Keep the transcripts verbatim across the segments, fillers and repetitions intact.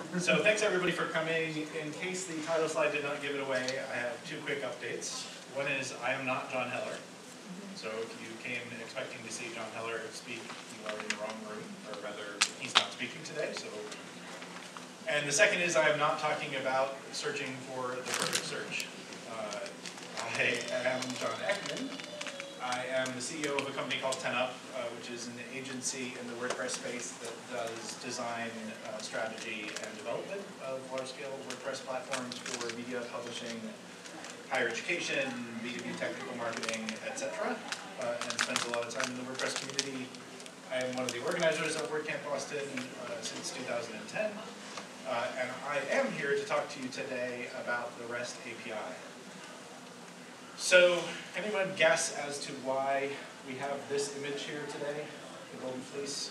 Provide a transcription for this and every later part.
So thanks everybody for coming. In case the title slide did not give it away, I have two quick updates. One is I am not John Heller. So if you came expecting to see John Heller speak, you are in the wrong room, or rather, he's not speaking today. So, and the second is I am not talking about searching for the perfect search. Uh, I am John Eckman. I am the C E O of a company called ten up, uh, which is an agency in the WordPress space that does design, uh, strategy, and development of large-scale WordPress platforms for media publishing, higher education, B two B technical marketing, et cetera, uh, and spends a lot of time in the WordPress community. I am one of the organizers of WordCamp Boston uh, since two thousand ten, uh, and I am here to talk to you today about the REST A P I. So, anyone guess as to why we have this image here today, the golden fleece?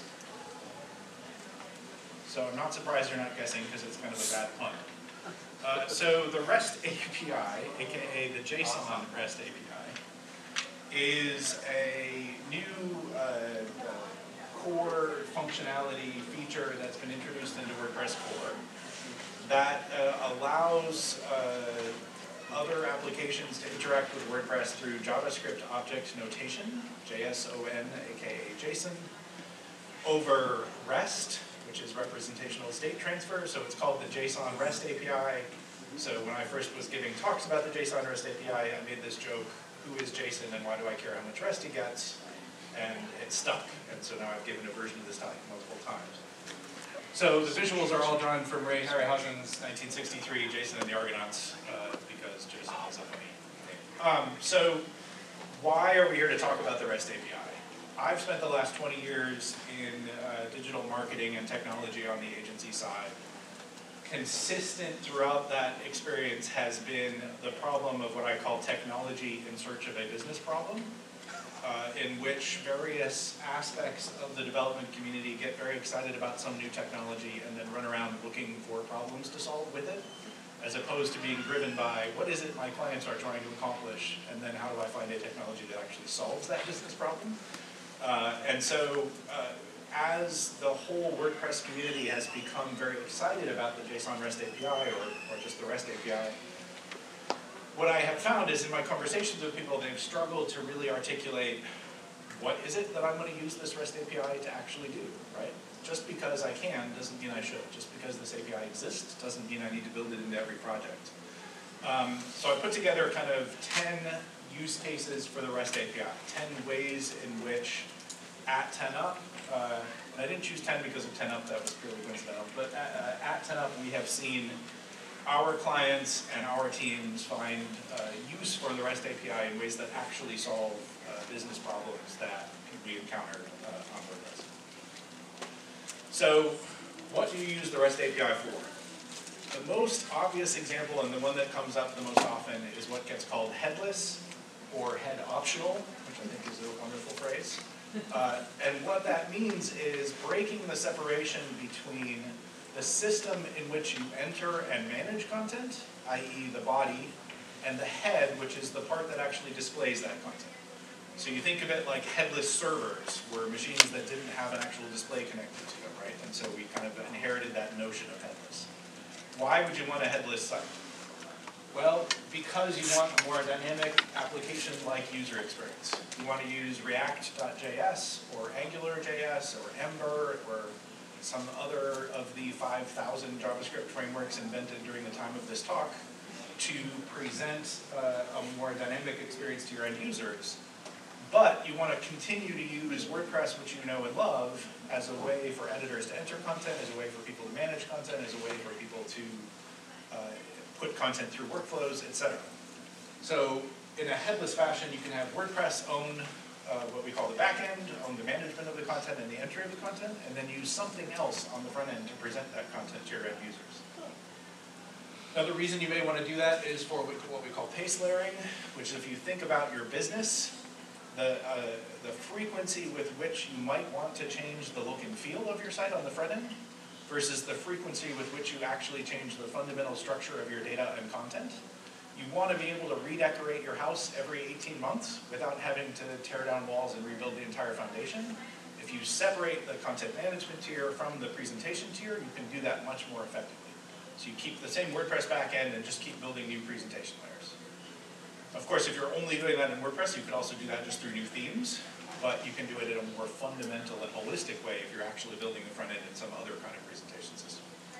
So I'm not surprised you're not guessing because it's kind of a bad pun. Uh, so the REST A P I, aka the JSON REST A P I, is a new uh, core functionality feature that's been introduced into WordPress core that uh, allows uh, other applications to interact with WordPress through JavaScript object notation, J S O N, aka JSON, over REST, which is representational state transfer, so it's called the JSON REST A P I. So when I first was giving talks about the JSON REST A P I, I made this joke, who is Jason and why do I care how much REST he gets? And it stuck, and so now I've given a version of this talk multiple times. So the visuals are all drawn from Ray Harryhausen's nineteen sixty-three Jason and the Argonauts, uh, because Jason is a funny name. Um, so why are we here to talk about the REST A P I? I've spent the last twenty years in uh, digital marketing and technology on the agency side. Consistent throughout that experience has been the problem of what I call technology in search of a business problem. Uh, in which various aspects of the development community get very excited about some new technology and then run around looking for problems to solve with it, as opposed to being driven by what is it my clients are trying to accomplish, and then how do I find a technology that actually solves that business problem. Uh, and so uh, as the whole WordPress community has become very excited about the JSON REST A P I, or, or just the REST A P I, what I have found is in my conversations with people, they've struggled to really articulate what is it that I'm going to use this REST A P I to actually do, right? Just because I can doesn't mean I should. Just because this A P I exists doesn't mean I need to build it into every project. Um, so I put together kind of ten use cases for the REST A P I, ten ways in which at ten up, uh, and I didn't choose ten because of ten up, that was purely coincidental, but at, uh, at ten up we have seen our clients and our teams find uh, use for the REST A P I in ways that actually solve uh, business problems that we encounter uh, on WordPress. So, what do you use the REST A P I for? The most obvious example, and the one that comes up the most often, is what gets called headless or head optional, which I think is a wonderful phrase. Uh, and what that means is breaking the separation between the system in which you enter and manage content, that is the body, and the head, which is the part that actually displays that content. So you think of it like headless servers, were machines that didn't have an actual display connected to them, right? And so we kind of inherited that notion of headless. Why would you want a headless site? Well, because you want a more dynamic application-like user experience. You want to use React dot J S, or Angular dot J S, or Ember, or some other of the five thousand JavaScript frameworks invented during the time of this talk to present uh, a more dynamic experience to your end users. But you want to continue to use WordPress, which you know and love, as a way for editors to enter content, as a way for people to manage content, as a way for people to uh, put content through workflows, et cetera. So in a headless fashion, you can have WordPress own Uh, what we call the back end, own the management of the content and the entry of the content, and then use something else on the front end to present that content to your end users. Another reason you may want to do that is for what we call pace layering, which if you think about your business, the, uh, the frequency with which you might want to change the look and feel of your site on the front end versus the frequency with which you actually change the fundamental structure of your data and content. You want to be able to redecorate your house every eighteen months without having to tear down walls and rebuild the entire foundation. If you separate the content management tier from the presentation tier, you can do that much more effectively. So you keep the same WordPress backend and just keep building new presentation layers. Of course, if you're only doing that in WordPress, you could also do that just through new themes, but you can do it in a more fundamental and holistic way if you're actually building the front end in some other kind of presentation system.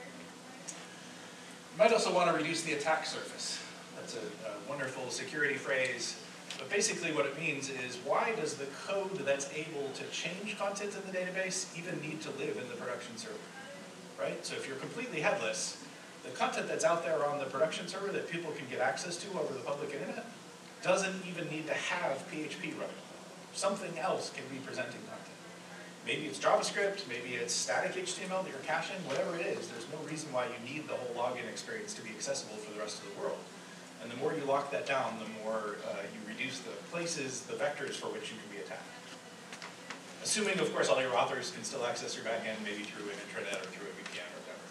You might also want to reduce the attack surface. That's a, a wonderful security phrase. But basically what it means is, why does the code that's able to change content in the database even need to live in the production server? Right? So if you're completely headless, the content that's out there on the production server that people can get access to over the public internet doesn't even need to have P H P running. Something else can be presenting content. Maybe it's JavaScript, maybe it's static H T M L that you're caching, whatever it is, there's no reason why you need the whole login experience to be accessible for the rest of the world. And the more you lock that down, the more uh, you reduce the places, the vectors for which you can be attacked. Assuming, of course, all your authors can still access your backend, maybe through an intranet or through a V P N or whatever.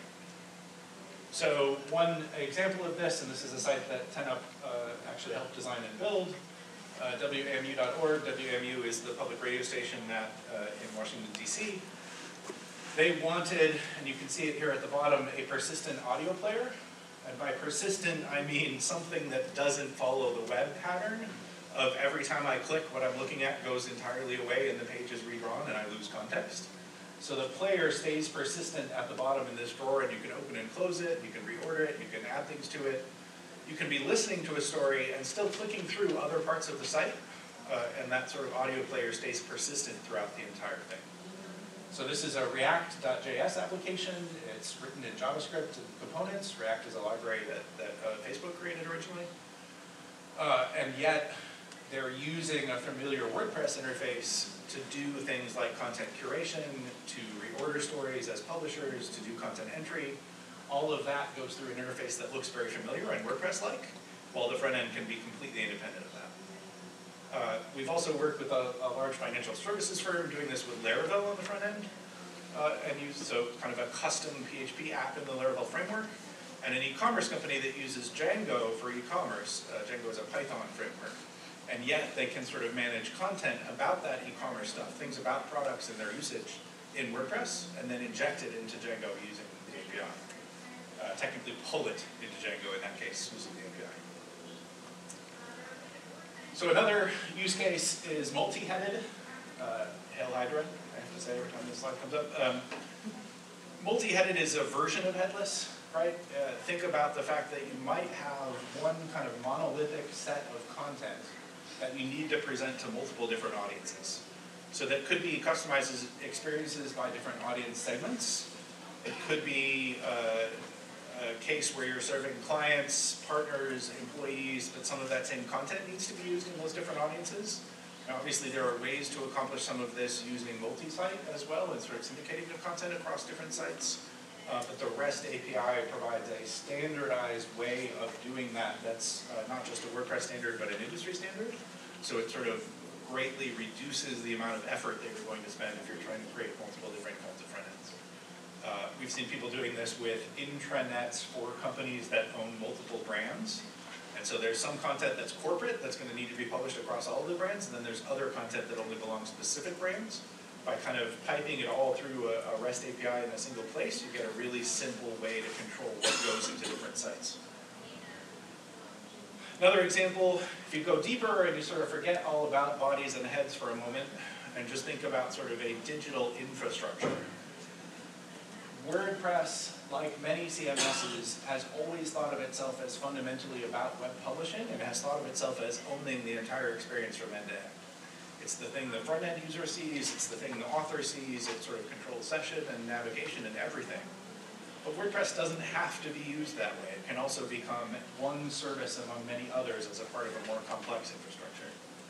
So one example of this, and this is a site that ten up uh, actually helped design and build, uh, W A M U dot org. W A M U is the public radio station that, uh, in Washington, D C. They wanted, and you can see it here at the bottom, a persistent audio player. And by persistent, I mean something that doesn't follow the web pattern of every time I click, what I'm looking at goes entirely away and the page is redrawn and I lose context. So the player stays persistent at the bottom in this drawer, and you can open and close it, you can reorder it, you can add things to it. You can be listening to a story and still clicking through other parts of the site, uh, and that sort of audio player stays persistent throughout the entire thing. So this is a React dot J S application. It's written in JavaScript and components. React is a library that, that uh, Facebook created originally. Uh, and yet, they're using a familiar WordPress interface to do things like content curation, to reorder stories as publishers, to do content entry. All of that goes through an interface that looks very familiar and WordPress-like, while the front end can be completely independent of that. Uh, we've also worked with a, a large financial services firm doing this with Laravel on the front end, uh, and use so kind of a custom P H P app in the Laravel framework, and an e-commerce company that uses Django for e-commerce. Uh, Django is a Python framework, and yet they can sort of manage content about that e-commerce stuff, things about products and their usage in WordPress, and then inject it into Django using the A P I. Uh, technically pull it into Django in that case using the A P I. So another use case is multi-headed. Uh, Hail Hydra, I have to say every time this slide comes up. Um, multi-headed is a version of headless, right? Uh, think about the fact that you might have one kind of monolithic set of content that you need to present to multiple different audiences. So that could be customized experiences by different audience segments. It could be uh, a case where you're serving clients, partners, employees, but some of that same content needs to be used in those different audiences. Now, obviously, there are ways to accomplish some of this using multi-site as well, and sort of syndicating the content across different sites. Uh, but the REST A P I provides a standardized way of doing that that's uh, not just a WordPress standard, but an industry standard. So it sort of greatly reduces the amount of effort that you're going to spend if you're trying to create multiple different kinds of front ends. Uh, we've seen people doing this with intranets for companies that own multiple brands. And so there's some content that's corporate that's going to need to be published across all of the brands, and then there's other content that only belongs to specific brands. By kind of piping it all through a, a REST A P I in a single place, you get a really simple way to control what goes into different sites. Another example, if you go deeper and you sort of forget all about bodies and heads for a moment, and just think about sort of a digital infrastructure. WordPress, like many C M Ss, has always thought of itself as fundamentally about web publishing, and has thought of itself as owning the entire experience from end to end. It's the thing the front-end user sees, it's the thing the author sees, it sort of controls session and navigation and everything. But WordPress doesn't have to be used that way. It can also become one service among many others as a part of a more complex infrastructure.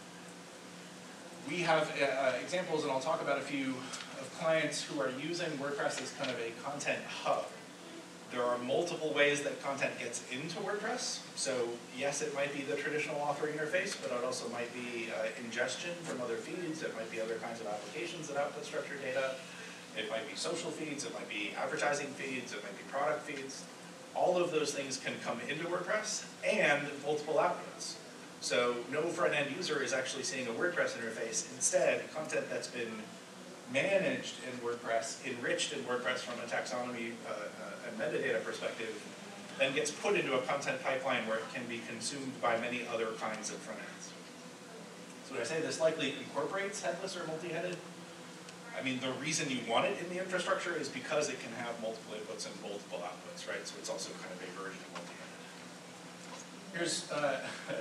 We have uh, examples, and I'll talk about a few, of clients who are using WordPress as kind of a content hub. There are multiple ways that content gets into WordPress. So yes, it might be the traditional author interface, but it also might be uh, ingestion from other feeds. It might be other kinds of applications that output structured data. It might be social feeds. It might be advertising feeds. It might be product feeds. All of those things can come into WordPress and multiple outputs. So no front-end user is actually seeing a WordPress interface. Instead, content that's been managed managed in WordPress, enriched in WordPress from a taxonomy uh, uh, and metadata perspective, then gets put into a content pipeline where it can be consumed by many other kinds of front ends. So when I say this likely incorporates headless or multi-headed, I mean, the reason you want it in the infrastructure is because it can have multiple inputs and multiple outputs, right? So it's also kind of a version of multi-headed. Here's, uh,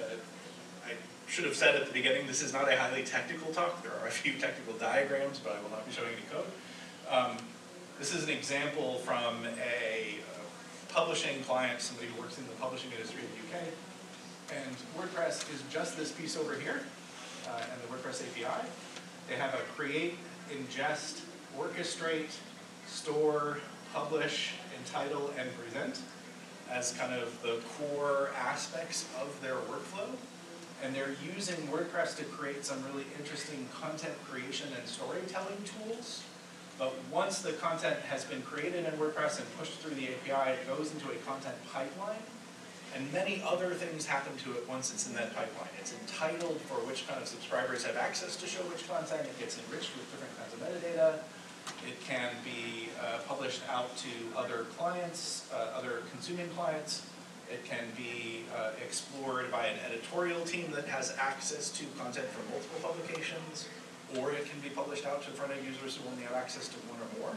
I should have said at the beginning, this is not a highly technical talk. There are a few technical diagrams, but I will not be showing any code. Um, this is an example from a uh, publishing client, somebody who works in the publishing industry in the U K. And WordPress is just this piece over here, uh, and the WordPress A P I. They have a create, ingest, orchestrate, store, publish, entitle, and present as kind of the core aspects of their workflow. And they're using WordPress to create some really interesting content creation and storytelling tools. But once the content has been created in WordPress and pushed through the A P I, it goes into a content pipeline. And many other things happen to it once it's in that pipeline. It's entitled for which kind of subscribers have access to show which content. It gets enriched with different kinds of metadata. It can be uh, published out to other clients, uh, other consuming clients. It can be uh, explored by an editorial team that has access to content from multiple publications, or it can be published out to front-end users who only have access to one or more.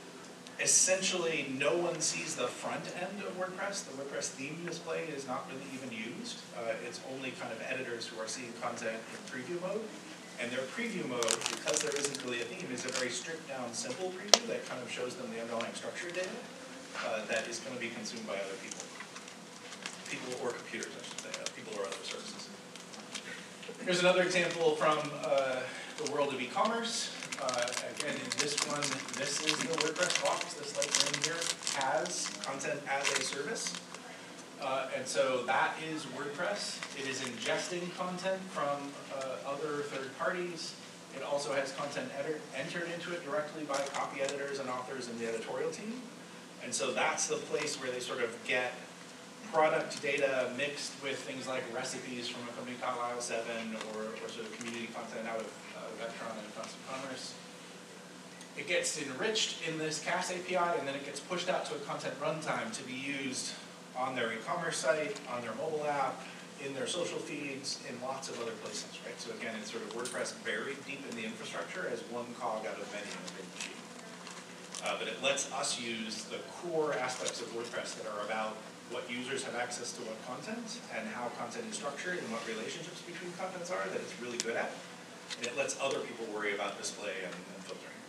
Essentially, no one sees the front end of WordPress. The WordPress theme display is not really even used. Uh, it's only kind of editors who are seeing content in preview mode. And their preview mode, because there isn't really a theme, is a very stripped down, simple preview that kind of shows them the underlying structured data uh, that is going to be consumed by other people. People or computers, I should say, uh, people or other services. Here's another example from uh, the world of e-commerce. Uh, again, in this one, this is the WordPress box. This light green here has content as a service. Uh, and so that is WordPress. It is ingesting content from uh, other third parties. It also has content entered into it directly by copy editors and authors in the editorial team. And so that's the place where they sort of get product data mixed with things like recipes from a company called Aisle seven or, or sort of community content out of uh, Vectron and Constant Commerce. It gets enriched in this C A S A P I, and then it gets pushed out to a content runtime to be used on their e-commerce site, on their mobile app, in their social feeds, in lots of other places, right? So again, it's sort of WordPress buried deep in the infrastructure as one cog out of many in the big machine. Uh, but it lets us use the core aspects of WordPress that are about what users have access to what content and how content is structured and what relationships between contents are that it's really good at. And it lets other people worry about display and, and filtering.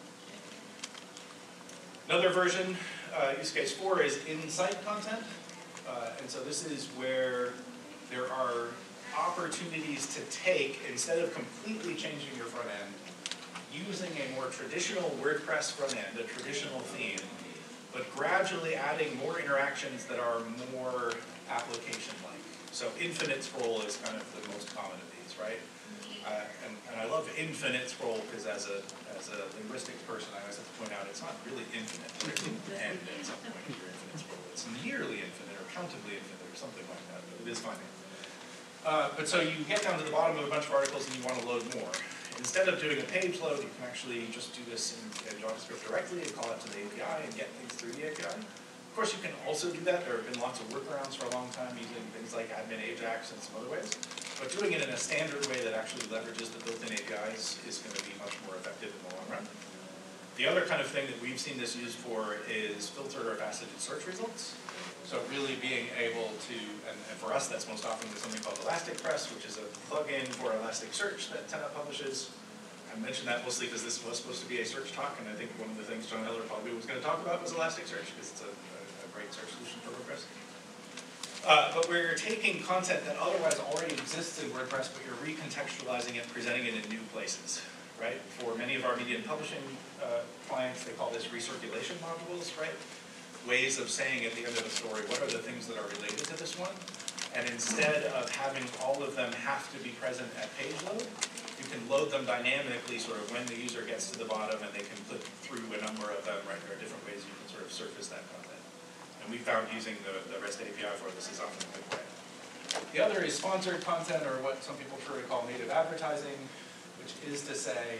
Another version, uh, use case four, is insight content. Uh, and so this is where there are opportunities to take, instead of completely changing your front end, using a more traditional WordPress front end, a traditional theme, but gradually adding more interactions that are more application-like. So infinite scroll is kind of the most common of these, right? Uh, and, and I love infinite scroll because as a as a linguistics person, I always have to point out it's not really infinite. It doesn't end at some point in your infinite scroll. It's nearly infinite or countably infinite or something like that, but it is finite. Uh, but so you get down to the bottom of a bunch of articles and you want to load more. Instead of doing a page load, you can actually just do this in, in JavaScript directly and call it to the A P I and get things through the A P I. Of course, you can also do that. There have been lots of workarounds for a long time using things like admin Ajax and some other ways. But doing it in a standard way that actually leverages the built-in A P Is is going to be much more effective in the long run. The other kind of thing that we've seen this used for is filtered or faceted search results. So really being able to, and, and for us that's most often with something called ElasticPress, which is a plugin for Elasticsearch that Tenut publishes. I mentioned that mostly because this was supposed to be a search talk, and I think one of the things John Heller probably was going to talk about was Elasticsearch, because it's a, a, a great search solution for WordPress. Uh, but where you're taking content that otherwise already exists in WordPress, but you're recontextualizing it, presenting it in new places, right? For many of our media and publishing uh, clients, they call this recirculation modules, right? Ways of saying at the end of a story, what are the things that are related to this one? And instead of having all of them have to be present at page load, you can load them dynamically sort of when the user gets to the bottom and they can click through a number of them, right? There are different ways you can sort of surface that content. And we found using the, the REST A P I for this is often a good way. The other is sponsored content, or what some people prefer to call native advertising, which is to say,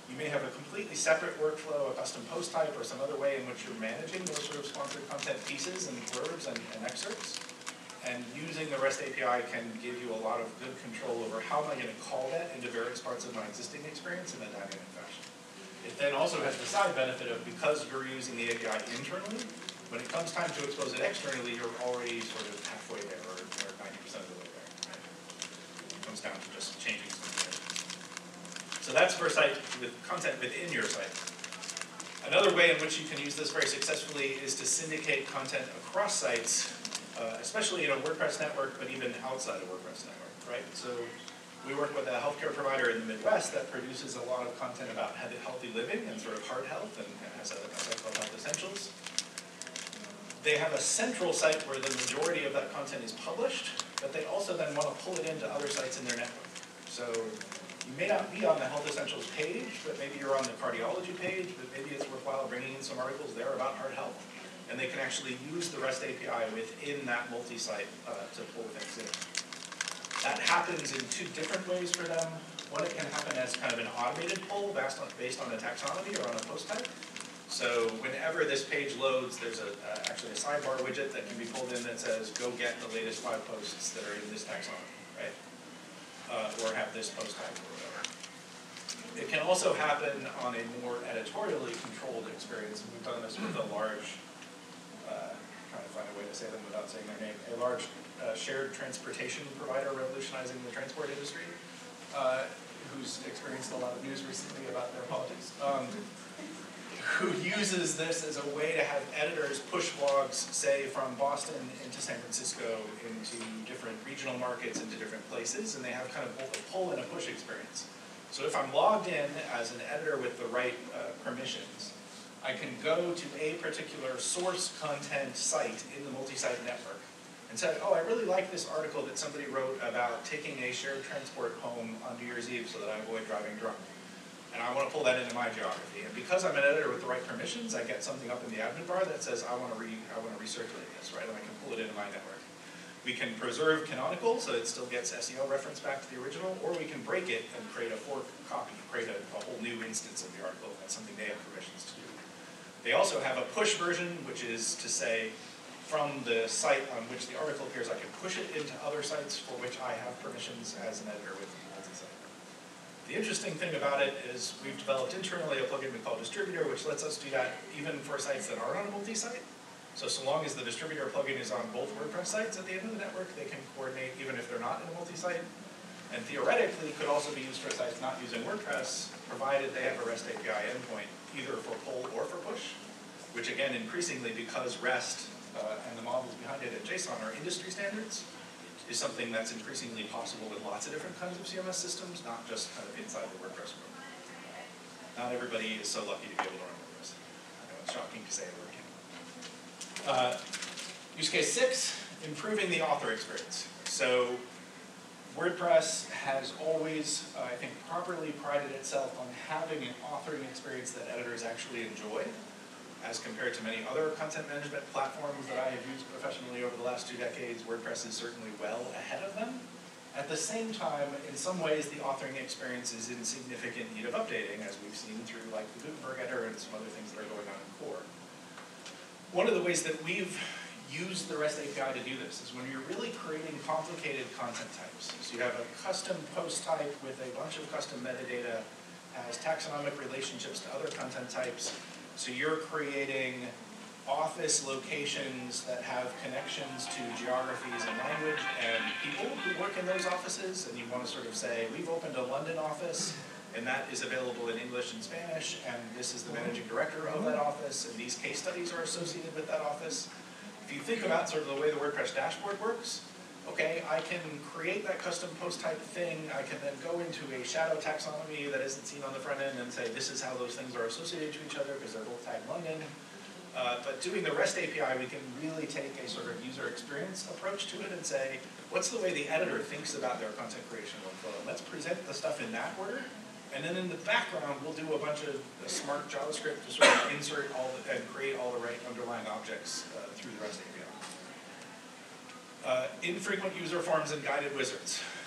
You may have a completely separate workflow, a custom post type, or some other way in which you're managing those sort of sponsored content pieces and blurbs and, and excerpts. And using the REST A P I can give you a lot of good control over how am I going to call that into various parts of my existing experience in a dynamic fashion. It then also has the side benefit of, because you're using the A P I internally, when it comes time to expose it externally, you're already sort of halfway there, or, or ninety percent of the way there. Right? It comes down to just changing some things. So that's for a site with content within your site. Another way in which you can use this very successfully is to syndicate content across sites, uh, especially in a WordPress network, but even outside a WordPress network, right? So we work with a healthcare provider in the Midwest that produces a lot of content about healthy living and sort of heart health, and has a, a site called Health Essentials. They have a central site where the majority of that content is published, but they also then want to pull it into other sites in their network. So you may not be on the Health Essentials page, but maybe you're on the cardiology page, but maybe it's worthwhile bringing in some articles there about heart health. And they can actually use the REST A P I within that multi-site uh, to pull things in. That happens in two different ways for them. One, it can happen as kind of an automated pull based on, based on a taxonomy or on a post type. So whenever this page loads, there's a, uh, actually a sidebar widget that can be pulled in that says, go get the latest five posts that are in this taxonomy, right? Uh, or have this post type or whatever. It can also happen on a more editorially controlled experience, and we've done this with a large, uh, trying to find a way to say them without saying their name, a large uh, shared transportation provider revolutionizing the transport industry, uh, who's experienced a lot of news recently about their politics. Um, who uses this as a way to have editors push blogs, say, from Boston into San Francisco, into different regional markets, into different places, and they have kind of both a pull and a push experience. So if I'm logged in as an editor with the right uh, permissions, I can go to a particular source content site in the multi-site network and say, oh, I really like this article that somebody wrote about taking a shared transport home on New Year's Eve so that I avoid driving drunk. And I want to pull that into my geography. And because I'm an editor with the right permissions, I get something up in the admin bar that says, I want to re I want to recirculate this, right? And I can pull it into my network. We can preserve canonical, so it still gets S E O reference back to the original, or we can break it and create a fork copy, create a, a whole new instance of the article. That's something they have permissions to do. They also have a push version, which is to say, from the site on which the article appears, I can push it into other sites for which I have permissions as an editor with multi-site. The interesting thing about it is we've developed internally a plugin we call Distributor, which lets us do that even for sites that aren't on a multi-site. So so long as the Distributor plugin is on both WordPress sites at the end of the network, they can coordinate even if they're not in a multi-site. And theoretically, could also be used for sites not using WordPress, provided they have a REST A P I endpoint, either for pull or for push, which again, increasingly, because REST uh, and the models behind it at JSON are industry standards, is something that's increasingly possible with lots of different kinds of C M S systems, not just kind of inside the WordPress world. Not everybody is so lucky to be able to run WordPress. I know it's shocking to say it working. Uh, use case six, improving the author experience. So WordPress has always, uh, I think, properly prided itself on having an authoring experience that editors actually enjoy, as compared to many other content management platforms that I have used professionally over the last two decades. WordPress is certainly well ahead of them. At the same time, in some ways, the authoring experience is in significant need of updating, as we've seen through like the Gutenberg editor and some other things that are going on in core. One of the ways that we've used the REST A P I to do this is when you're really creating complicated content types. So you have a custom post type with a bunch of custom metadata, has taxonomic relationships to other content types. So you're creating office locations that have connections to geographies and language and people who work in those offices, and you want to sort of say, we've opened a London office, and that is available in English and Spanish, and this is the managing director of that office, and these case studies are associated with that office. If you think about sort of the way the WordPress dashboard works, okay, I can create that custom post type thing. I can then go into a shadow taxonomy that isn't seen on the front end and say this is how those things are associated to each other because they're both tagged London. Uh, but doing the REST A P I, we can really take a sort of user experience approach to it and say, what's the way the editor thinks about their content creation workflow? Let's present the stuff in that order. And then in the background, we'll do a bunch of smart JavaScript to sort of insert all the, and create all the right underlying objects uh, through the REST A P I. Uh, infrequent user forms and guided wizards.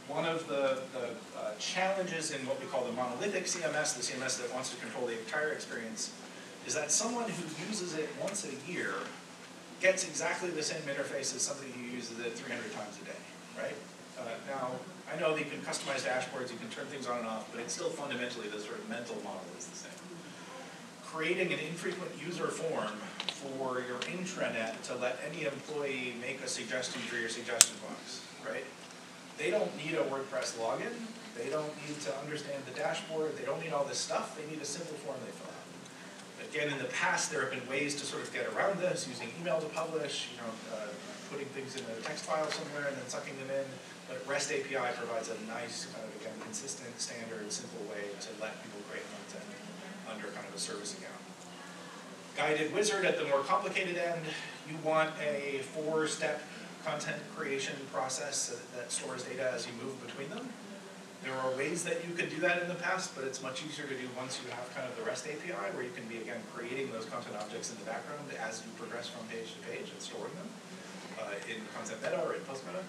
one of the, the uh, challenges in what we call the monolithic C M S, the C M S that wants to control the entire experience, is that someone who uses it once a year gets exactly the same interface as somebody who uses it three hundred times a day, right? Uh, now, I know that you can customize dashboards, you can turn things on and off, but it's still fundamentally the sort of mental model is the same. Creating an infrequent user form for your intranet to let any employee make a suggestion through your suggestion box, right? They don't need a WordPress login, they don't need to understand the dashboard, they don't need all this stuff, they need a simple form they fill out. Again, in the past, there have been ways to sort of get around this, using email to publish, you know, uh, putting things in a text file somewhere and then sucking them in. But REST A P I provides a nice, kind of, again, consistent, standard, simple way to let people create content under kind of a service account. Guided wizard at the more complicated end, you want a four-step content creation process that, that stores data as you move between them. There are ways that you could do that in the past, but it's much easier to do once you have kind of the REST A P I, where you can be, again, creating those content objects in the background as you progress from page to page and storing them uh, in Content Meta or in Post Meta.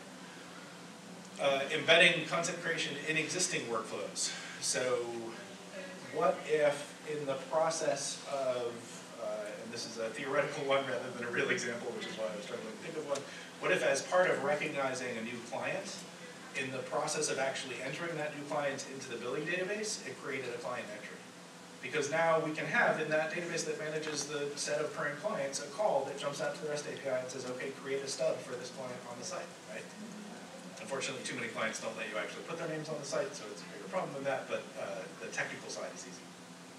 Uh, embedding content creation in existing workflows. So what if in the process of, uh, and this is a theoretical one rather than a real example, which is why I was struggling to think of one, what if as part of recognizing a new client, in the process of actually entering that new client into the billing database, it created a client entry? Because now we can have in that database that manages the set of current clients a call that jumps out to the REST A P I and says, okay, create a stub for this client on the site, right? Unfortunately, too many clients don't let you actually put their names on the site, so it's a bigger problem than that, but uh, the technical side is easy.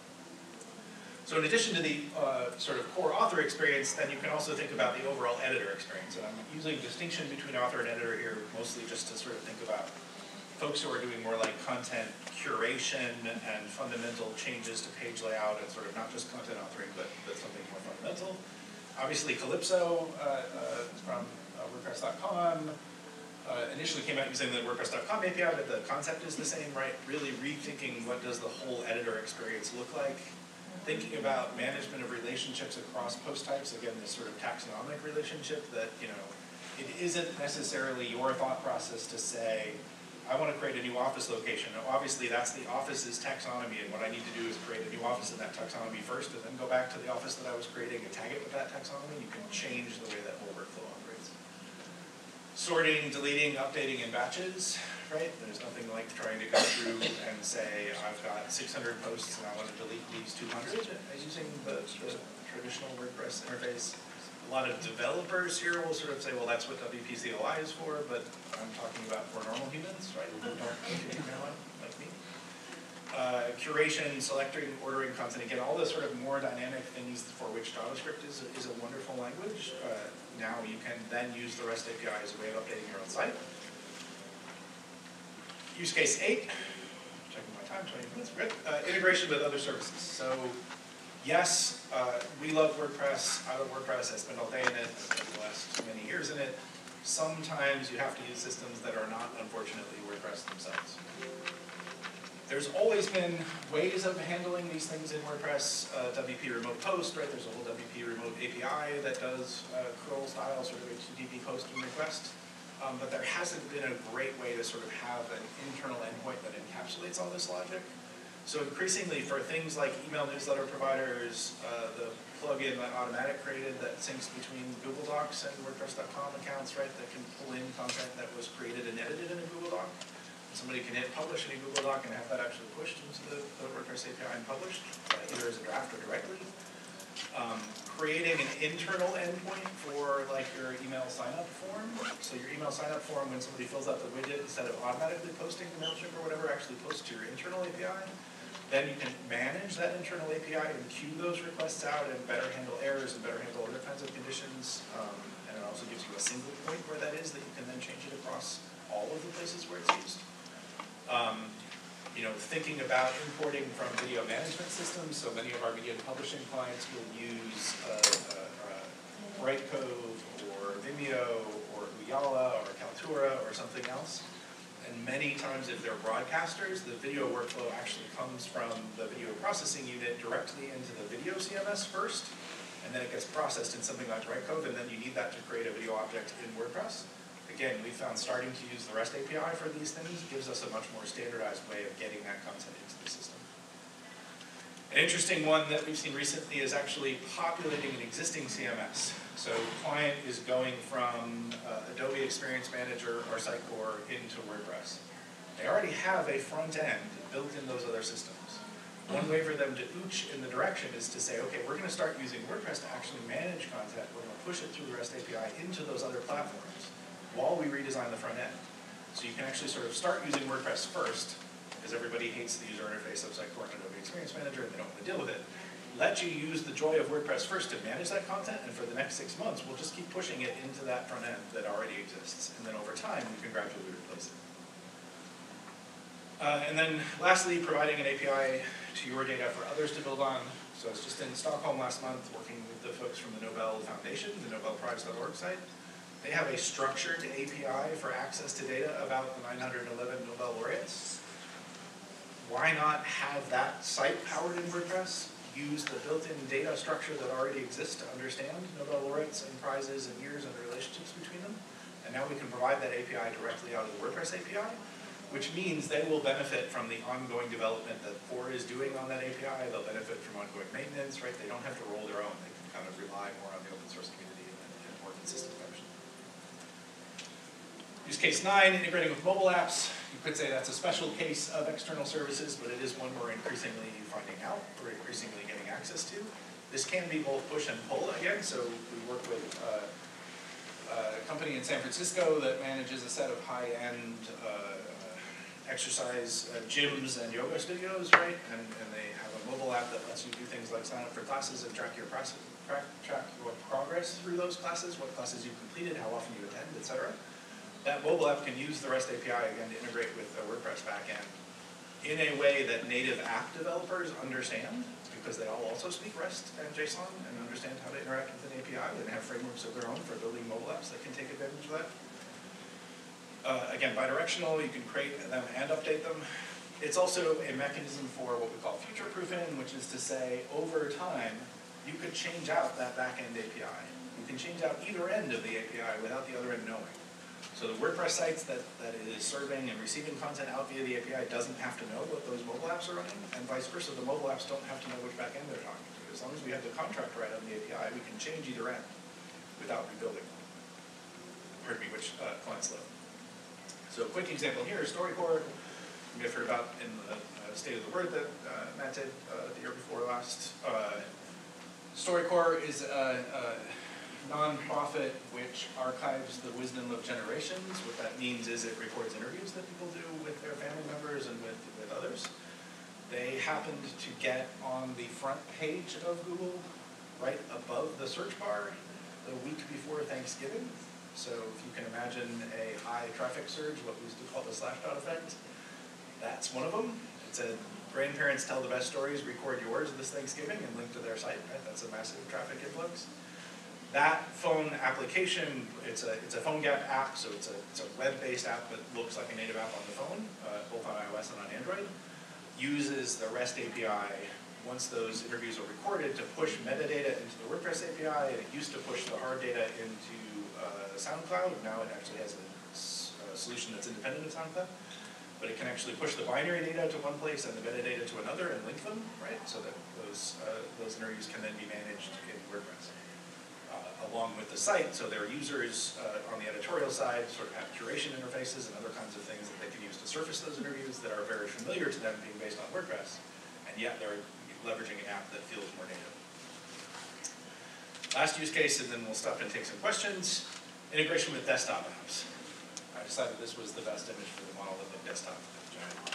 So in addition to the uh, sort of core author experience, then you can also think about the overall editor experience. And I'm using distinction between author and editor here mostly just to sort of think about folks who are doing more like content curation and fundamental changes to page layout and sort of not just content authoring, but, but something more fundamental. Obviously, Calypso uh, uh, from uh, WordPress dot com. Uh, initially came out using the WordPress dot com A P I, but the concept is the same, right? Really rethinking what does the whole editor experience look like. Thinking about management of relationships across post types, again, this sort of taxonomic relationship that, you know, it isn't necessarily your thought process to say, I want to create a new office location. Now, obviously, that's the office's taxonomy, and what I need to do is create a new office in that taxonomy first, and then go back to the office that I was creating and tag it with that taxonomy. You can change the way that whole workflow operates. Sorting, deleting, updating in batches, right? There's nothing like trying to go through and say, I've got six hundred posts and I want to delete these two hundred using the, the traditional WordPress interface. A lot of developers here will sort of say, well, that's what W P C L I is for, but I'm talking about for normal humans, right? Who don't need email like me. Uh, curation, selecting, ordering content. Again, all the sort of more dynamic things for which JavaScript is, is a wonderful language. Uh, now you can then use the REST A P I as a way of updating your own site. Use case eight, checking my time, twenty minutes, good. Uh, integration with other services. So yes, uh, we love WordPress. I love WordPress. I spend all day in it. I spent the last many years in it. Sometimes you have to use systems that are not, unfortunately, WordPress themselves. There's always been ways of handling these things in WordPress. Uh, W P Remote Post, right? There's a whole W P Remote A P I that does uh, curl style sort of H T T P post and request. Um, but there hasn't been a great way to sort of have an internal endpoint that encapsulates all this logic. So increasingly for things like email newsletter providers, uh, the plugin that Automatic created that syncs between Google Docs and WordPress dot com accounts, right? That can pull in content that was created and edited in a Google Doc. Somebody can hit publish in a Google Doc and have that actually pushed into the, the WordPress A P I and published, uh, either as a draft or directly. Um, creating an internal endpoint for like your email sign-up form. So your email sign-up form, when somebody fills out the widget, instead of automatically posting to MailChimp or whatever, actually posts to your internal A P I. Then you can manage that internal A P I and queue those requests out and better handle errors and better handle other kinds of conditions. Um, and it also gives you a single point where that is that you can then change it across all of the places where it's used. Um, you know, thinking about importing from video management systems, so many of our media and publishing clients will use uh, uh, uh, Brightcove or Vimeo or Uyala or Kaltura or something else. And many times if they're broadcasters, the video workflow actually comes from the video processing unit directly into the video C M S first, and then it gets processed in something like Brightcove, and then you need that to create a video object in WordPress. Again, we found starting to use the REST A P I for these things gives us a much more standardized way of getting that content into the system. An interesting one that we've seen recently is actually populating an existing C M S. So client is going from uh, Adobe Experience Manager or Sitecore into WordPress. They already have a front end built in those other systems. One way for them to ooch in the direction is to say, okay, we're going to start using WordPress to actually manage content. We're going to push it through the REST A P I into those other platforms while we redesign the front end. So you can actually sort of start using WordPress first, because everybody hates the user interface of Sitecore and Adobe Experience Manager and they don't want to deal with it. Let you use the joy of WordPress first to manage that content, and for the next six months, we'll just keep pushing it into that front end that already exists. And then over time, we can gradually replace it. Uh, and then lastly, providing an A P I to your data for others to build on. So I was just in Stockholm last month working with the folks from the Nobel Foundation, the nobel prize dot org site. They have a structured A P I for access to data about the nine hundred eleven Nobel laureates. Why not have that site powered in WordPress? Use the built-in data structure that already exists to understand Nobel laureates and prizes and years and the relationships between them. And now we can provide that A P I directly out of the WordPress A P I, which means they will benefit from the ongoing development that Core is doing on that A P I. They'll benefit from ongoing maintenance, right? They don't have to roll their own. They can kind of rely more on the open source community and in a more consistent fashion. Use case nine, integrating with mobile apps. You could say that's a special case of external services, but it is one we're increasingly finding out, we're increasingly getting access to. This can be both push and pull again, so we work with uh, a company in San Francisco that manages a set of high-end uh, exercise uh, gyms and yoga studios, right? And, and they have a mobile app that lets you do things like sign up for classes and track your process, track, track your progress through those classes, what classes you've completed, how often you attend, et cetera. That mobile app can use the REST A P I, again, to integrate with the WordPress backend in a way that native app developers understand, because they all also speak REST and JSON and understand how to interact with an A P I and have frameworks of their own for building mobile apps that can take advantage of that. Uh, again, bidirectional, you can create them and update them. It's also a mechanism for what we call future-proofing, which is to say, over time, you could change out that back-end A P I. You can change out either end of the A P I without the other end knowing. So the WordPress sites that, that it is serving and receiving content out via the A P I doesn't have to know what those mobile apps are running, and vice versa, the mobile apps don't have to know which backend they're talking to. As long as we have the contract right on the A P I, we can change either end without rebuilding. Pardon me, which uh, clients live. So a quick example here is StoryCorps. You may have heard about in the uh, State of the Word that uh, Matt did uh, the year before last. Uh, StoryCorps is a, a non-profit which archives the wisdom of generations. What that means is it records interviews that people do with their family members and with, with others. They happened to get on the front page of Google, right above the search bar, the week before Thanksgiving. So if you can imagine a high traffic surge, what we used to call the slash dot effect, that's one of them. It's a grandparents tell the best stories, record yours this Thanksgiving and link to their site, right? That's a massive traffic influx. That phone application, it's a, it's a PhoneGap app, so it's a, it's a web-based app that looks like a native app on the phone, uh, both on iOS and on Android, uses the REST A P I once those interviews are recorded to push metadata into the WordPress A P I, and it used to push the hard data into uh, SoundCloud, and now it actually has a, a solution that's independent of SoundCloud. But it can actually push the binary data to one place and the metadata to another and link them, right? So that those, uh, those interviews can then be managed in WordPress. Along with the site, so their users uh, on the editorial side sort of have curation interfaces and other kinds of things that they can use to surface those interviews that are very familiar to them being based on WordPress, and yet they're leveraging an app that feels more native. Last use case, and then we'll stop and take some questions, integration with desktop apps. I decided this was the best image for the monolithic desktop. Giant,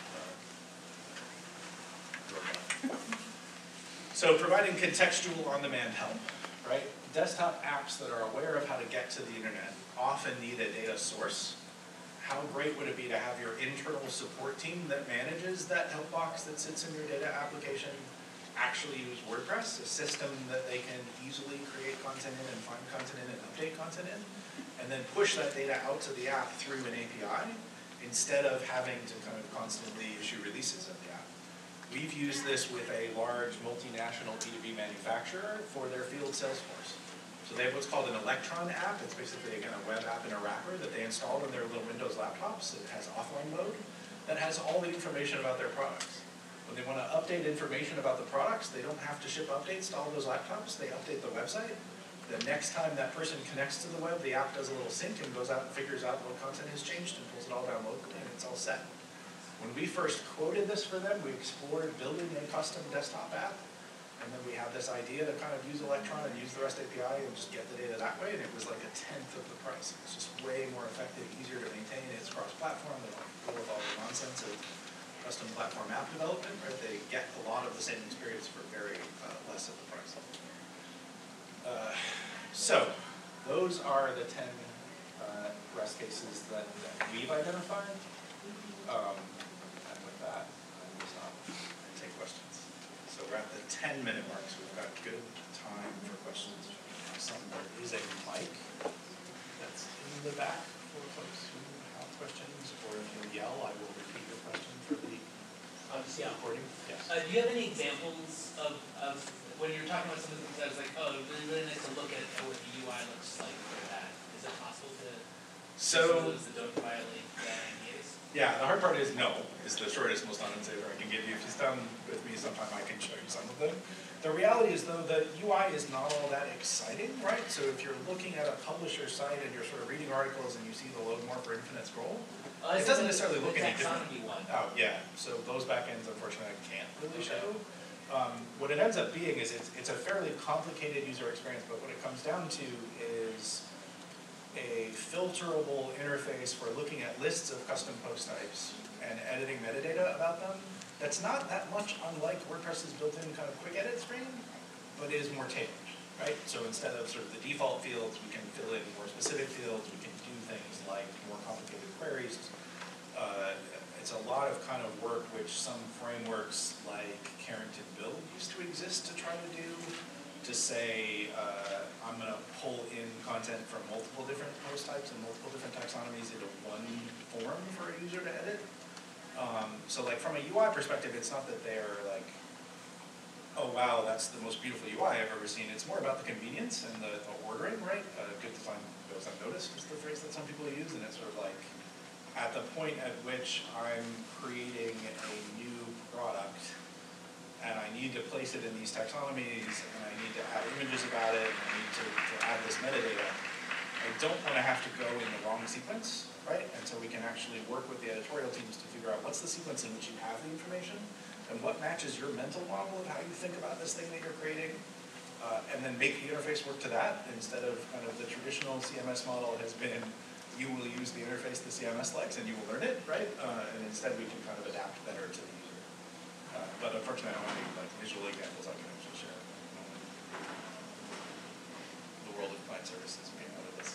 uh, so providing contextual on-demand help, right? Desktop apps that are aware of how to get to the internet often need a data source. How great would it be to have your internal support team that manages that help box that sits in your data application actually use WordPress, a system that they can easily create content in and find content in and update content in, and then push that data out to the app through an A P I instead of having to kind of constantly issue releases of the app. We've used this with a large multinational B two B manufacturer for their field sales force. So So they have what's called an Electron app. It's basically, again, a web app in a wrapper that they install in their little Windows laptops. It has offline mode that has all the information about their products. When they want to update information about the products, they don't have to ship updates to all those laptops. They update the website. The next time that person connects to the web, the app does a little sync and goes out and figures out what content has changed and pulls it all down locally, and it's all set. When we first quoted this for them, we explored building a custom desktop app. And then we had this idea to kind of use Electron and use the REST A P I and just get the data that way, and it was like a tenth of the price. It's just way more effective, easier to maintain. It's cross-platform. They don't deal with all the nonsense of custom platform app development, right? They get a lot of the same experience for very uh, less of the price. Uh, so, those are the ten uh, REST cases that, that we've identified. Um, and with that, I'm just not take questions. So we're at the ten minute mark, so we've got good time for questions. Some, there is a mic that's in the back for folks who have questions, or if you yell, I will repeat your question for the um, yeah. recording. Yes. Uh, do you have any examples of, of when you're talking about something that was like, oh, it would be really nice to look at what the U I looks like for that? Is it possible to so those that don't violate the N D As? Yeah, the hard part is no, is the shortest, most honest answer I can give you. If you've done with me sometime, I can show you some of them. The reality is, though, the U I is not all that exciting, right? So if you're looking at a publisher site and you're sort of reading articles and you see the load more for infinite scroll, Uh, it doesn't necessarily look any different. taxonomy one. Oh, yeah, so those backends, unfortunately, I can't really show. Um, what it ends up being is it's, it's a fairly complicated user experience, but what it comes down to is a filterable interface for looking at lists of custom post types and editing metadata about them. That's not that much unlike WordPress's built-in kind of quick edit screen, but is more tailored, right? So instead of sort of the default fields, we can fill in more specific fields. We can do things like more complicated queries. Uh, it's a lot of kind of work which some frameworks like Carrington Build used to exist to try to do, to say, uh, I'm going to pull in content from multiple different post types and multiple different taxonomies into one form for a user to edit. Um, so like from a U I perspective, it's not that they're like, oh wow, that's the most beautiful U I I've ever seen. It's more about the convenience and the, the ordering, right? Uh, good design goes unnoticed is the phrase that some people use, and it's sort of like, at the point at which I'm creating a new product and I need to place it in these taxonomies and I need to add images about it and I need to, to add this metadata, I don't want to have to go in the wrong sequence, right? And so we can actually work with the editorial teams to figure out what's the sequence in which you have the information and what matches your mental model of how you think about this thing that you're creating, uh, and then make the interface work to that instead of kind of the traditional C M S model has been you will use the interface the C M S likes and you will learn it, right? Uh, and instead we can kind of adapt better to the user. Uh, but unfortunately I don't have any like visual examples I can actually share. The world of client services being out of this.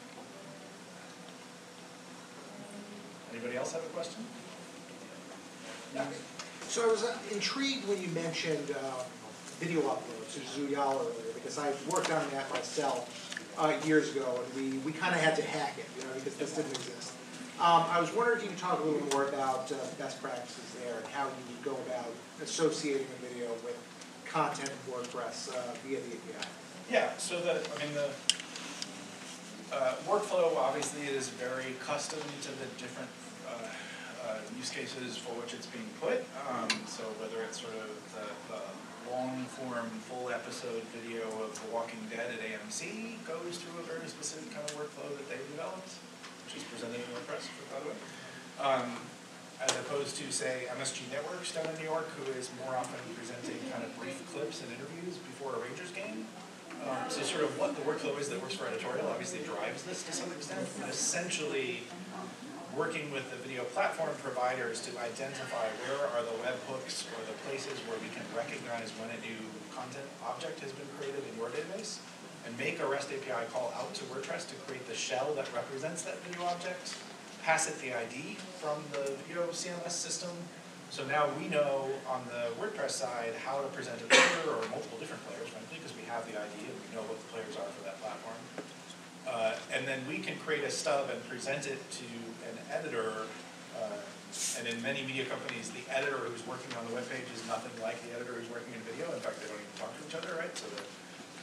Anybody else have a question? Yeah. So I was uh, intrigued when you mentioned uh, video uploads to Zooyal earlier, because I worked on that myself uh, years ago, and we, we kind of had to hack it, you know, because this didn't exist. Um, I was wondering if you could talk a little more about uh, best practices there and how you would go about associating a video with content in WordPress uh, via the A P I. Yeah, so the, I mean, the uh, workflow obviously is very custom to the different uh, uh, use cases for which it's being put. Um, so whether it's sort of the, the long-form, full episode video of The Walking Dead at A M C goes through a very specific kind of workflow that they've developed, which is presented in WordPress, by the way. Um, as opposed to, say, M S G Networks down in New York, who is more often presenting kind of brief clips and interviews before a Rangers game. Um, so sort of what the workflow is that works for editorial obviously drives this to some extent. But essentially, working with the video platform providers to identify where are the webhooks or the places where we can recognize when a new content object has been created in your database, and make a REST A P I call out to WordPress to create the shell that represents that video object, pass it the I D from the video C M S system. So now we know on the WordPress side how to present a player or multiple different players, frankly, because we have the I D and we know what the players are for that platform. Uh, and then we can create a stub and present it to an editor. Uh, and in many media companies, the editor who's working on the web page is nothing like the editor who's working in video. In fact, they don't even talk to each other, right? So the fact that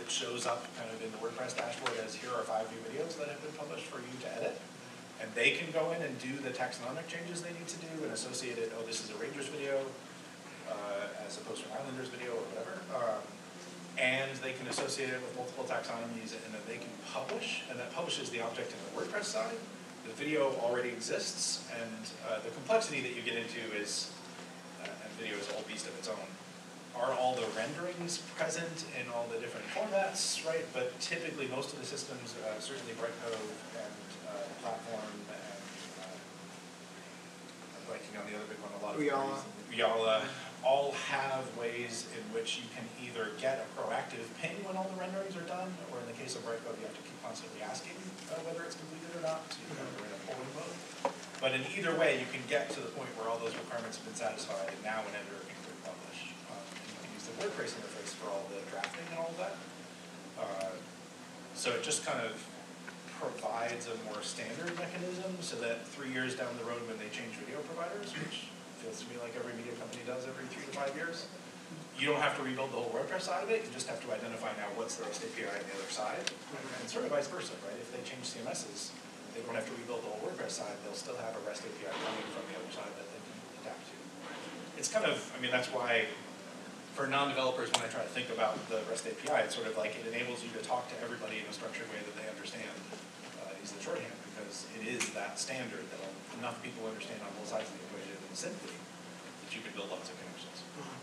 it shows up kind of in the WordPress dashboard as here are five new videos that have been published for you to edit. And they can go in and do the taxonomic changes they need to do and associate it, oh, this is a Rangers video, uh, as opposed to an Islanders video or whatever. Um, and they can associate it with multiple taxonomies, and then they can publish, and that publishes the object in the WordPress side. The video already exists, and uh, the complexity that you get into is, uh, and video is a whole beast of its own. Are all the renderings present in all the different formats, right? But typically most of the systems, uh, certainly Brightcove and uh, Platform and uh, I'm blanking on the other big one, a lot of Ooyala. Ooyala, all have ways in which you can either get a proactive ping when all the renderings are done, or in the case of Brightcove, you have to keep constantly asking uh, whether it's completed or not, so you kind of are in a polling mode. But in either way, you can get to the point where all those requirements have been satisfied, and now an editor can click publish. Um, and you can use the WordPress interface for all the drafting and all of that. Uh, so it just kind of provides a more standard mechanism so that three years down the road when they change video providers, which feels to me like every media company does every three to five years, you don't have to rebuild the whole WordPress side of it, you just have to identify now what's the REST A P I on the other side, and sort of vice versa, right? If they change C M Ss, they don't have to rebuild the whole WordPress side, they'll still have a REST A P I coming from the other side that they can adapt to. It's kind of, I mean, that's why for non-developers, when I try to think about the REST A P I, it's sort of like it enables you to talk to everybody in a structured way that they understand, uh, is the shorthand, because it is that standard that enough people understand on both sides of the equation simply that you can build lots of connections.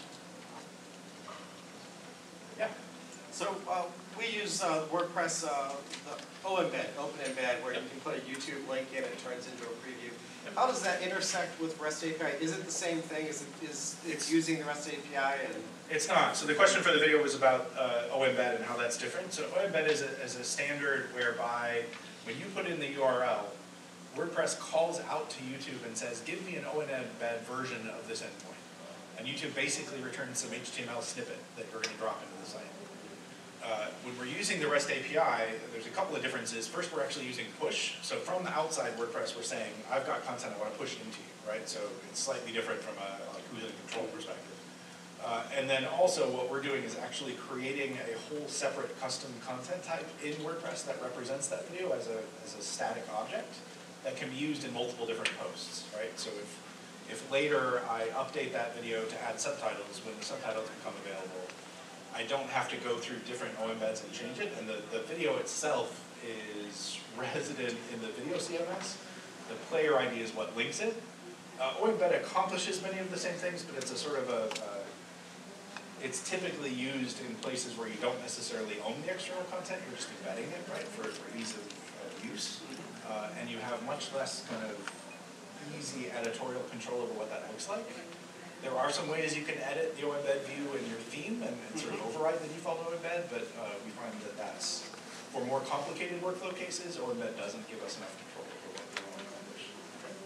Yeah. So uh, we use uh, WordPress, uh, the O-Embed, Open Embed, where you can put a YouTube link in and it turns into a preview. How does that intersect with REST A P I? Is it the same thing? Is it is it's using the REST A P I? And it's not. So the question for the video was about uh, O-Embed and how that's different. So O-Embed is a, is a standard whereby when you put in the U R L, WordPress calls out to YouTube and says, give me an O-Embed version of this endpoint. And YouTube basically returns some H T M L snippet that you're going to drop into the site. Uh, when we're using the REST A P I, there's a couple of differences. First, we're actually using push. So from the outside WordPress, we're saying, I've got content I want to push into you, right? So it's slightly different from a like, who's in control perspective. Uh, and then also what we're doing is actually creating a whole separate custom content type in WordPress that represents that video as a, as a static object that can be used in multiple different posts, right? So if, if later I update that video to add subtitles, when the subtitles become available, I don't have to go through different O-Embeds and change it, and the, the video itself is resident in the video C M S. The player I D is what links it. Uh, O-Embed accomplishes many of the same things, but it's a sort of a, uh, it's typically used in places where you don't necessarily own the external content, you're just embedding it, right, for, for ease of, of use. Uh, and you have much less kind of easy editorial control over what that looks like. There are some ways you can edit the O-Embed view in your theme and, and sort of override the default O-Embed, but uh, we find that that's, for more complicated workflow cases, O-Embed doesn't give us enough control over what we want to accomplish. Okay.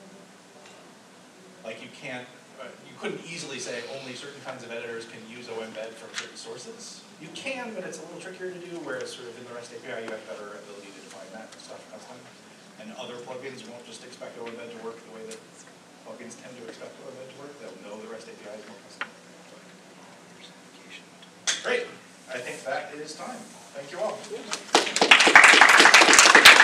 Like you can't, uh, you couldn't easily say only certain kinds of editors can use O-Embed from certain sources. You can, but it's a little trickier to do, whereas sort of in the REST A P I you have better ability to define that stuff custom. And other plugins won't just expect O-Embed to work the way that plugins tend to expect O-Embed to work. They'll know the REST A P I is more custom. Great. I think that is time. Thank you all.